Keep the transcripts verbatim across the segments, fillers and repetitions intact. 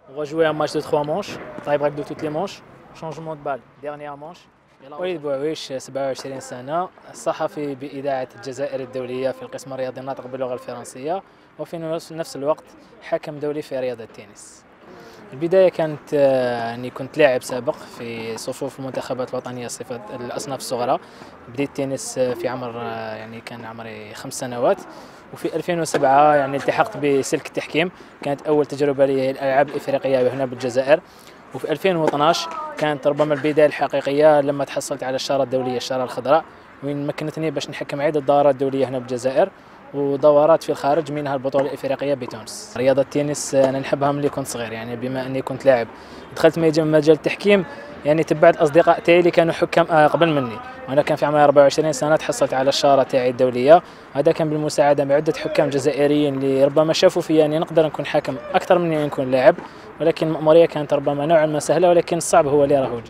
On va jouer un match de trois manches, tie-break de toutes les manches, changement de balle, dernière manche. وليد بوعويش سبعة وعشرين سنة، صحفي بإذاعة الجزائر الدولية في القسم الرياضي الناطق باللغة الفرنسية، وفي نفس الوقت حكم دولي في رياضة التنس. البداية كانت أني كنت لاعب سابق في صفوف المنتخبات الوطنية صفة الأصناف الصغرى. بديت التنس في عمر يعني كان عمري خمس سنوات، وفي ألفين وسبعة يعني التحقت بسلك التحكيم، كانت أول تجربة لي الألعاب الإفريقية هنا بالجزائر. وفي ألفين واثناش كانت ربما البداية الحقيقية لما تحصلت على الشارة الدولية الشارة الخضراء، وين مكنتني باش نحكم عدة دورات دولية هنا بالجزائر ودورات في الخارج، منها البطولة الإفريقية بتونس. رياضة التنس أنا نحبها ملي كنت صغير، يعني بما أني كنت لاعب دخلت مجال التحكيم، يعني تبعت أصدقاء تاعي اللي كانوا حكام قبل مني، وأنا كان في عمري أربعة وعشرين سنة تحصلت على الشارة تاعي الدولية. هذا كان بالمساعدة من عدة حكام جزائريين اللي ربما شافوا فيا أني نقدر نكون حاكم أكثر من أني نكون لاعب، ولكن المأمورية كانت ربما نوعا ما سهلة، ولكن الصعب هو اللي راهو.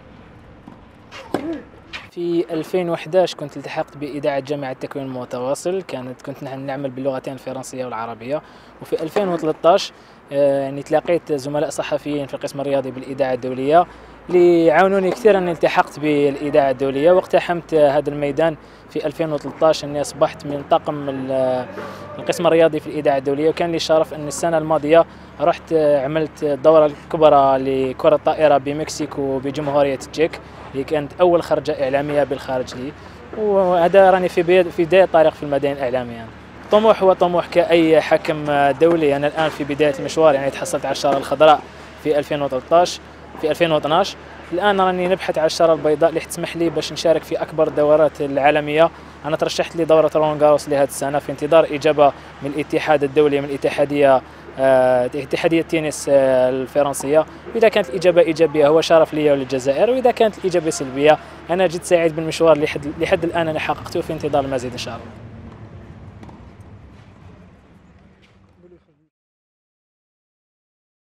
في ألفين وأحد عشر كنت التحقت بإذاعة جامعة التكوين المتواصل، كانت كنت نعمل باللغتين الفرنسية والعربية. وفي ألفين وثلاثة عشر يعني تلاقيت زملاء صحفيين في القسم الرياضي بالإذاعة الدولية اللي عاونوني كثير أني التحقت بالإذاعة الدولية، واقتحمت هذا الميدان في ألفين وثلاثة عشر أني أصبحت من طاقم القسم الرياضي في الإذاعة الدولية. وكان لي الشرف أن السنة الماضية رحت عملت الدورة الكبرى لكرة الطائرة بمكسيكو بجمهورية التشيك، اللي كانت أول خرجة إعلامية بالخارج لي، وهذا راني في في بداية طريق في المدينة الإعلامية. طموح هو طموح كأي حكم دولي. أنا الآن في بداية المشوار، يعني تحصلت على الشارة الخضراء في ألفين وثلاثة عشر في ألفين واثني عشر، الآن راني نبحث على الشارة البيضاء اللي تسمح لي باش نشارك في أكبر الدورات العالمية. أنا ترشحت لي دورة رولان غاروس لهذه السنة في انتظار إجابة من الاتحاد الدولي، من الاتحادية آه، اتحادية التنس آه، الفرنسية. وإذا كانت الإجابة إيجابية هو شرف لي وللجزائر، وإذا كانت الإجابة سلبية أنا جد سعيد بالمشوار لحد, لحد الآن أنا حققته، في انتظار المزيد إن شاء الله.